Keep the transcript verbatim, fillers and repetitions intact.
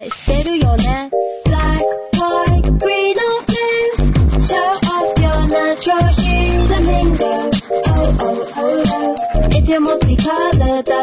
してるよね Black, white, green or blue Show off your natural hue Flamingo Oh, oh, oh, oh If you're multicolored